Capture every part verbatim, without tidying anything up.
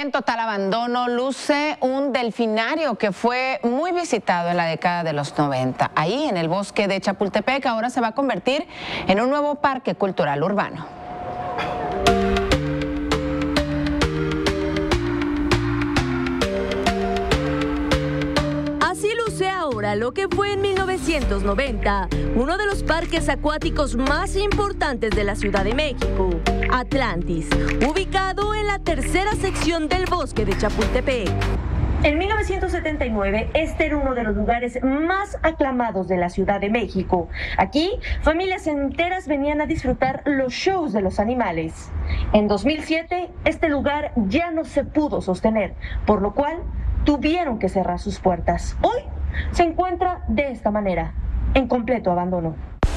en total abandono luce un delfinario que fue muy visitado en la década de los noventa. Ahí, en el bosque de Chapultepec, ahora se va a convertir en un nuevo parque cultural urbano. Así luce ahora lo que fue en mil novecientos noventa uno de los parques acuáticos más importantes de la Ciudad de México, Atlantis, ubicado en la tercera sección del bosque de Chapultepec. En mil novecientos setenta y nueve, este era uno de los lugares más aclamados de la Ciudad de México. Aquí, familias enteras venían a disfrutar los shows de los animales. En dos mil siete, este lugar ya no se pudo sostener, por lo cual tuvieron que cerrar sus puertas. Hoy se encuentra de esta manera, en completo abandono.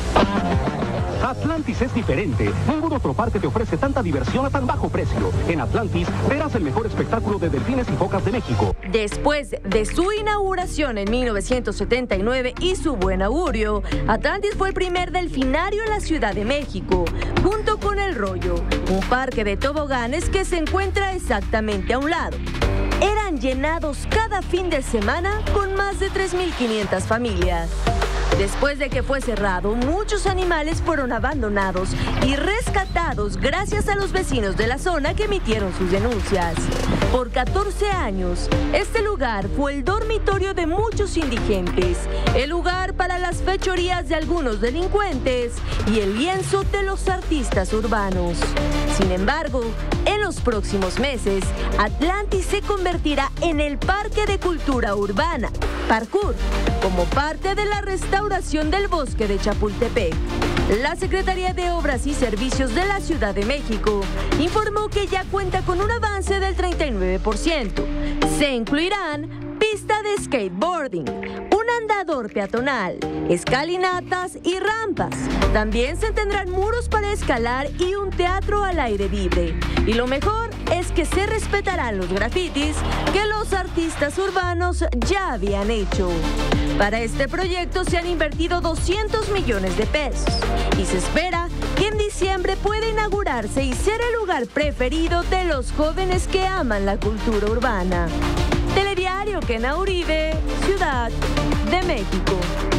Atlantis es diferente. Ningún otro parque te ofrece tanta diversión a tan bajo precio. En Atlantis verás el mejor espectáculo de delfines y focas de México. Después de su inauguración en mil novecientos setenta y nueve y su buen augurio, Atlantis fue el primer delfinario en la Ciudad de México, junto con El Rollo, un parque de toboganes que se encuentra exactamente a un lado. Eran llenados cada fin de semana con más de tres mil quinientas familias. Después de que fue cerrado, muchos animales fueron abandonados y rescatados gracias a los vecinos de la zona que emitieron sus denuncias. Por catorce años, este lugar fue el dormitorio de muchos indigentes, el lugar para las fechorías de algunos delincuentes y el lienzo de los artistas urbanos. Sin embargo, en los próximos meses, Atlantis se convertirá en el Parque de Cultura Urbana, Parkour, como parte de la restauración del bosque de Chapultepec. La Secretaría de Obras y Servicios de la Ciudad de México informó que ya cuenta con un avance del treinta y nueve por ciento. Se incluirán pista de skateboarding, un andador peatonal, escalinatas y rampas. También se tendrán muros para escalar y un teatro al aire libre. Y lo mejor es que se respetarán los grafitis que los artistas urbanos ya habían hecho. Para este proyecto se han invertido doscientos millones de pesos y se espera que en diciembre pueda inaugurarse y ser el lugar preferido de los jóvenes que aman la cultura urbana. Telediario Kena Uribe, Ciudad de México.